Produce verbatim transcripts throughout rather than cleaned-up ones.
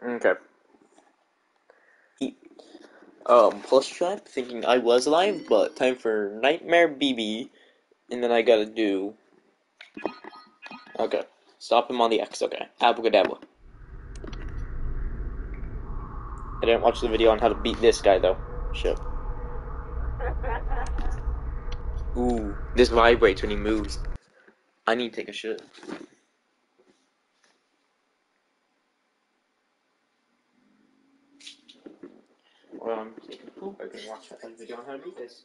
Okay. He, um, plus trap, thinking I was alive, but time for Nightmare B B, and then I gotta do. Okay. Stop him on the X, okay. Abracadabra. I didn't watch the video on how to beat this guy, though. Shit. Ooh, this vibrates when he moves. I need to take a shit. Well, I'm taking a poop. I can watch that video on how to beat this.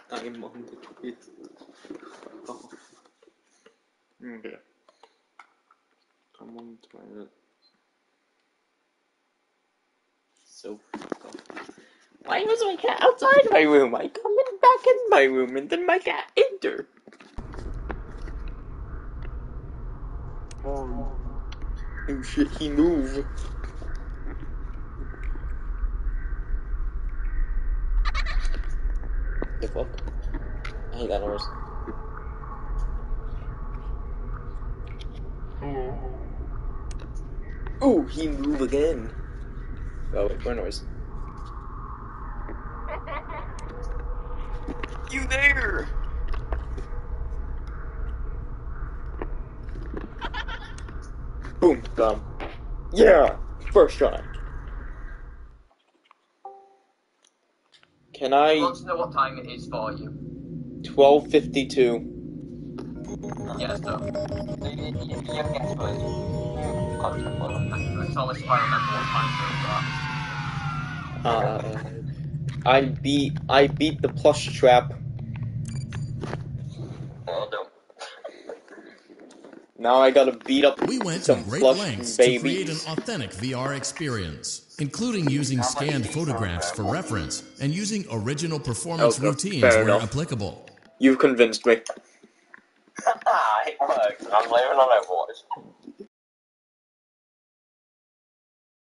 I'm on the tweet. Oh. Okay. Come on, toilet. So. Why was my cat outside my room? I come in back in my room and then my cat entered. Oh, oh shit, he moved. The fuck? I hate that noise. Ooh, he moved again. Oh wait, more noise. You there? Boom, gum. Yeah, first try. Can I? I want to know what time it is for you. Twelve fifty-two. Yes, so. So you, you, you have guessed first. You contact for them. It's always if I remember what time it was. Uh, I beat I beat the plush trap. Well done. Now I gotta beat up We went to some great plush lengths to create an babies. authentic V R experience, including using scanned photographs for reference and using original performance Okay, routines fair where enough. applicable. You've convinced me. Ah, it works. I'm living on Overwatch.